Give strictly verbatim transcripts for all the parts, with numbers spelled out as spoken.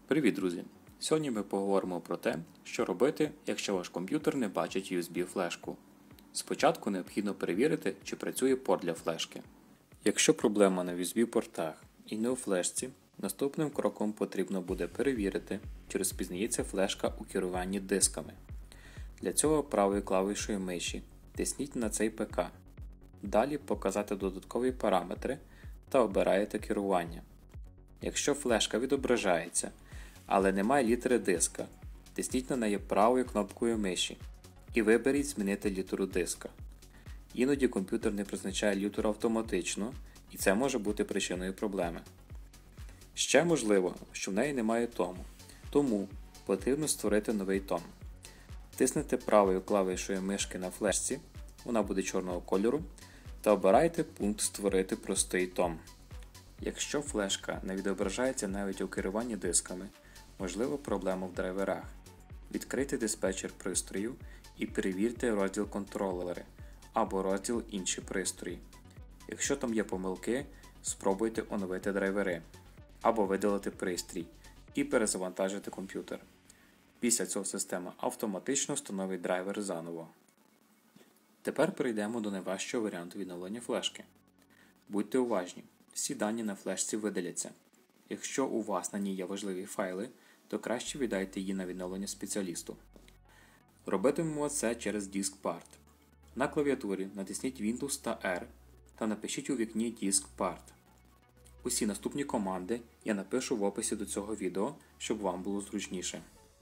Привіт, друзі! Сьогодні ми поговоримо про те, що робити, якщо ваш комп'ютер не бачить ю ес бі-флешку. Спочатку необхідно перевірити, чи працює порт для флешки. Якщо проблема на ю ес бі-портах і не у флешці, наступним кроком потрібно буде перевірити, чи розпізнається флешка у керуванні дисками. Для цього правою клавішою миші тисніть на цей ПК. Далі показати додаткові параметри та обираєте керування. Якщо флешка відображається, але немає літери диска, тисніть на неї правою кнопкою миші і виберіть «Змінити літеру диска». Іноді комп'ютер не призначає літеру автоматично, і це може бути причиною проблеми. Ще можливо, що в неї немає тому, тому потрібно створити новий том. Тиснете правою клавішою мишки на флешці, вона буде чорного кольору, та обирайте пункт «Створити простий том». Якщо флешка не відображається навіть у керуванні дисками, можливо проблема в драйверах. Відкрийте диспетчер пристрою і перевірте розділ «Контролери» або розділ «Інші пристрої». Якщо там є помилки, спробуйте оновити драйвери або видалити пристрій і перезавантажити комп'ютер. Після цього система автоматично встановить драйвер заново. Тепер перейдемо до найважчого варіанту відновлення флешки. Будьте уважні, всі дані на флешці видаляться. Якщо у вас на ній є важливі файли, то краще віддайте її на відновлення спеціалісту. Робитимемо це через DiskPart. На клавіатурі натисніть Windows та R та напишіть у вікні DiskPart. Усі наступні команди я напишу в описі до цього відео, щоб вам було зручніше.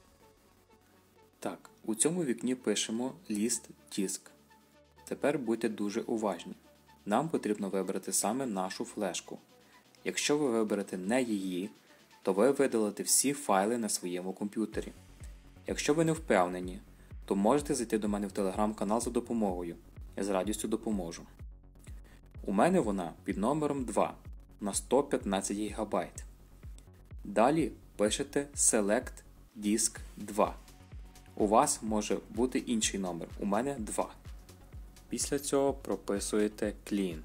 Так, у цьому вікні пишемо List Disk. Тепер будьте дуже уважні. Нам потрібно вибрати саме нашу флешку. Якщо ви виберете не її, то ви видалите всі файли на своєму комп'ютері. Якщо ви не впевнені, то можете зайти до мене в телеграм-канал за допомогою. Я з радістю допоможу. У мене вона під номером два на сто п'ятнадцять гігабайт. Далі пишете Select Disk два. У вас може бути інший номер, у мене два. Після цього прописуєте Clean.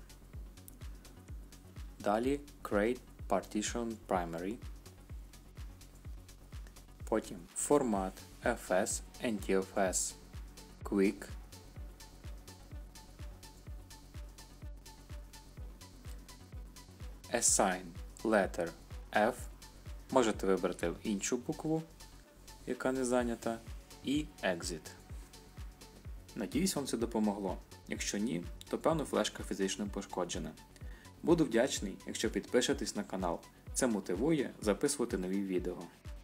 Далі Create Partition Primary. Потім Format еф ес ен ті еф ес Quick. Assign Letter F. Можете вибрати іншу букву, яка не зайнята, і Exit. Надіюсь, вам це допомогло. Якщо ні, то певно флешка фізично пошкоджена. Буду вдячний, якщо підпишетесь на канал. Це мотивує записувати нові відео.